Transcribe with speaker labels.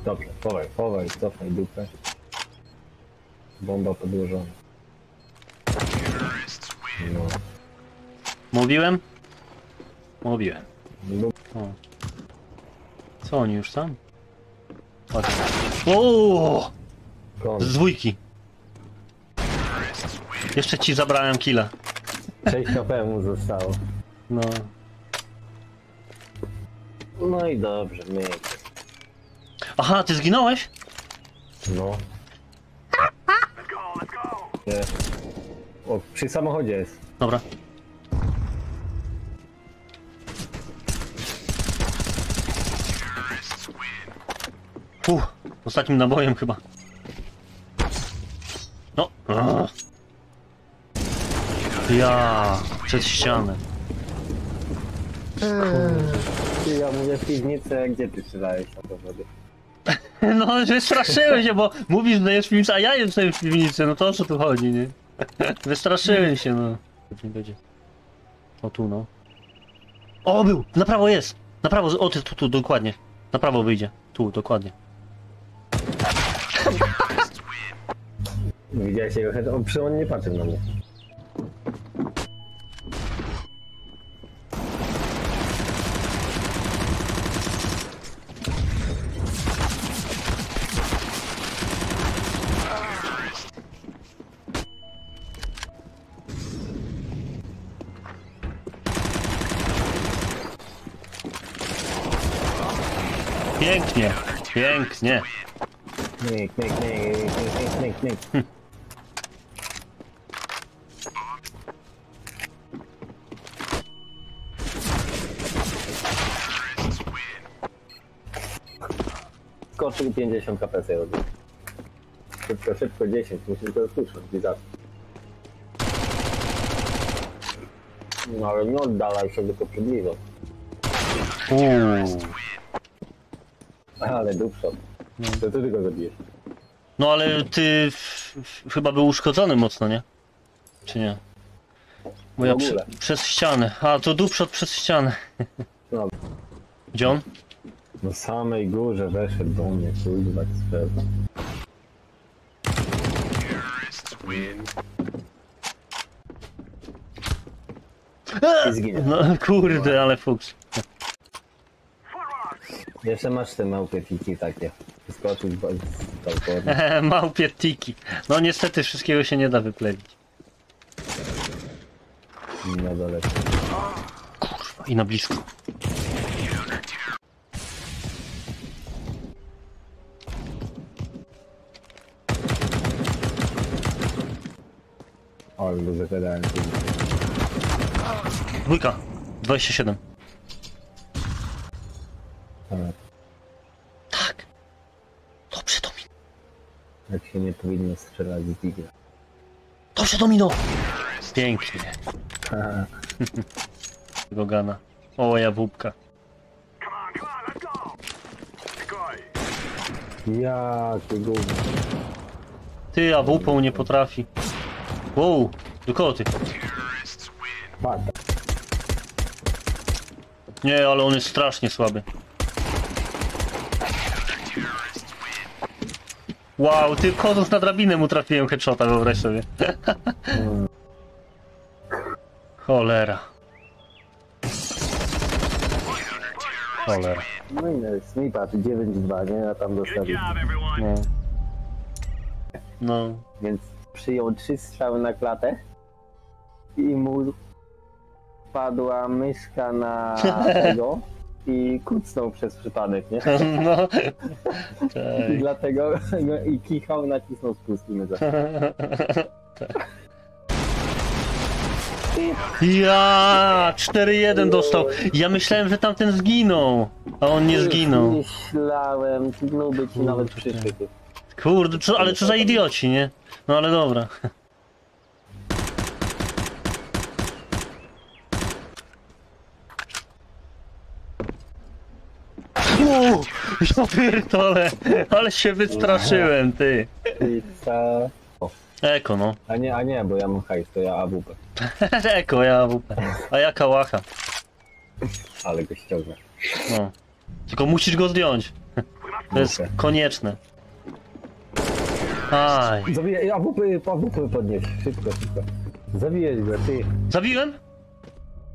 Speaker 1: Dobrze, chowaj, cofaj dupę. Bomba podłożona. No.
Speaker 2: Mówiłem? Mówiłem.
Speaker 1: No.
Speaker 2: O. Co oni już tam? Chodź. O! Z dwójki. Jeszcze ci zabrałem killa.
Speaker 1: 6 HP mu zostało.
Speaker 2: No.
Speaker 1: No i dobrze, myk.
Speaker 2: Aha, ty zginąłeś?
Speaker 1: No. Nie. O, przy samochodzie jest.
Speaker 2: Dobra. Ostatnim nabojem chyba. No. Ja przed ścianę.
Speaker 1: Ja mówię w piwnicy, gdzie ty strzelałeś na dowody?
Speaker 2: No, wystraszyłem się, bo mówisz, że jest w piwnicy, a ja jestem w piwnicy, no to o co tu chodzi, nie? Wystraszyłem się, no. Nie będzie. O tu, no. O, był! Na prawo jest! Na prawo, o ty, tu, dokładnie. Na prawo wyjdzie. Tu, dokładnie.
Speaker 1: Widziałeś jego head? On nie patrzył na mnie.
Speaker 2: Pięknie, pięknie.
Speaker 1: Myk. Skoczył 50 kp sobie robił. Szybko 10, musisz go usłyszeć, widać. No ale nie oddalaj się, tylko przybliżał. Ale dupshot. To ty go zabijesz.
Speaker 2: No ale ty chyba był uszkodzony mocno, nie? Czy nie? Bo ja przez ścianę. A, to dupshot przez ścianę.
Speaker 1: No.
Speaker 2: Gdzie on?
Speaker 1: Na samej górze weszedł do mnie, kurwa, sferba. I zginie.
Speaker 2: No kurde, ale fuks.
Speaker 1: Jeszcze masz te małpie fiki takie. Skoczył z balkonu.
Speaker 2: Małpie tiki. No niestety wszystkiego się nie da wyplewić.
Speaker 1: Na dole.
Speaker 2: Kurwa, i na blisko.
Speaker 1: Ale duże pedałem.
Speaker 2: Dwójka. 27. Tak. Dobrze, Domino.
Speaker 1: Jak się nie powinno strzelać z digla.
Speaker 2: Dobrze, Domino. Pięknie. Gogana. O, jawłupka.
Speaker 1: Jakie gówno.
Speaker 2: Ty, a wupą nie potrafi. Wow, do kogo ty?
Speaker 1: Pada.
Speaker 2: Nie, ale on jest strasznie słaby. Wow, ty chodząc na drabinę mu trafiłem headshota, wyobraź sobie. Cholera. Cholera.
Speaker 1: No i snipa, 9-2, nie? A tam dostawił.
Speaker 2: No. No.
Speaker 1: Więc przyjął 3 strzały na klatę i mu padła myszka na tego i kucnął przez przypadek, nie?
Speaker 2: No.
Speaker 1: I dlatego i kichał, nacisnął spust i my za.
Speaker 2: Ja 4-1 dostał. Ja myślałem, że tamten zginął, a on nie zginął.
Speaker 1: Myślałem, zginąłby ci nawet przyszły.
Speaker 2: Kurde, ale co za idioci, nie? No ale dobra. Ja pierdolę, ale się wystraszyłem, ty.
Speaker 1: Pizza.
Speaker 2: Eko, no.
Speaker 1: A nie, bo ja mam hajs, to ja AWP.
Speaker 2: Eko, ja AWP. A ja kałacha.
Speaker 1: Ale go ściągnę.
Speaker 2: No. Tylko musisz go zdjąć. To jest konieczne. Aj.
Speaker 1: Zabijaj, AWP podnieś, szybko. Zabijesz go, ty.
Speaker 2: Zabiłem?